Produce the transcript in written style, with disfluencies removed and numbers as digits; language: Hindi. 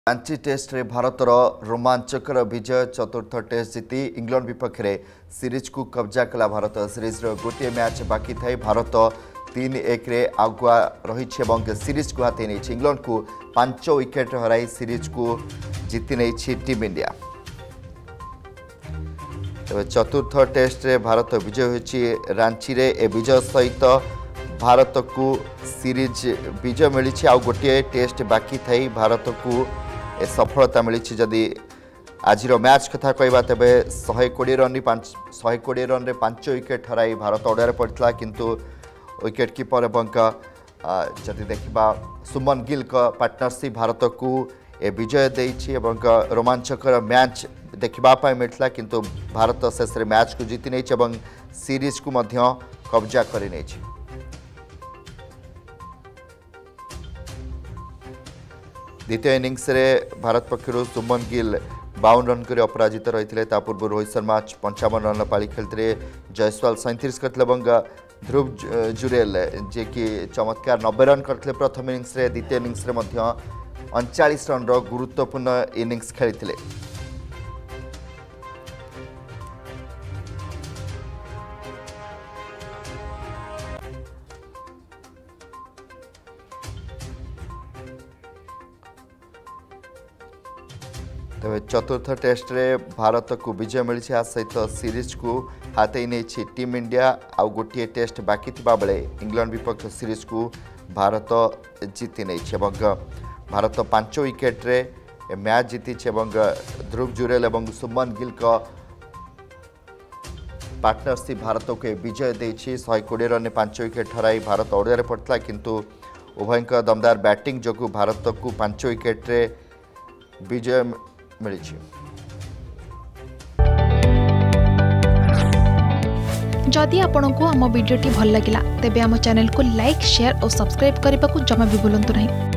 रांची टेस्ट रे भारतर रोमांचकर विजय चतुर्थ टेस्ट जीति इंग्लैंड विपक्ष में सीरीज को कब्जा कला भारत। सीरीज गोटे मैच बाकी थाई भारत 3-1 रे आगुआ रही सीरीज को हाथी नहीं इंग्लैंड को 5 विकेट हराई सीरीज को जीति नहीं टीम इंडिया। तेज चतुर्थ टेस्ट रे भारत विजय होती रांची रे ए विजय सहित भारत को सीरीज विजय मिली। आउ गोटे टेस्ट बाकी थाई भारत को सफलता मिली। जदि आज मैच कथा कहवा तेज 120 रन रे 5 विकेट हराई भारत अड़ारे पड़ता किंतु विकेट कीपर एवं जदि देखा सुमन गिल का पार्टनरशिप भारत को ए विजय देइछि एवं रोमांचकर मैच देखा मिलता किंतु भारत शेष मैच को जीति नहीं एवं सीरीज को मध्य कब्जा कर नहीं। द्वितीय इनिंग्स रे भारत पक्षर सुमन गिल 52 रन कर अपराजित रही। पूर्व रोहित शर्मा 55 रन पाली खेलते, जयसवाल 37 करते और ध्रुव जुरेल जे कि चमत्कार 90 रन करते प्रथम इनिंग्स रे। द्वितीय इनिंग्स रे 39 रन गुरुत्वपूर्ण इनिंग्स खेली। तेज चतुर्थ टेस्ट रे भारत को विजय मिली। आ सहित सीरीज को हाथई नहीं टीम इंडिया। आउ गोटे टेस्ट बाकी थिबा बेले इंग्लैंड विपक्ष सीरीज को भारत जीति नहीं। भारत 5 विकेट रे मैच जीति। ध्रुव जुरेल और सुमन गिल का पार्टनरशिप भारत को विजय देछि। 120 रन 5 विकेट हराई भारत अड़ारे पड़ता किंतु उभय दमदार बैटिंग जो भारत को 5 विकेट रे विजय मिली। जदि आपंक आम भिडी भल लगा तेब आम चैनल को लाइक शेयर और सब्सक्राइब करने को जमा भी भूलु नहीं।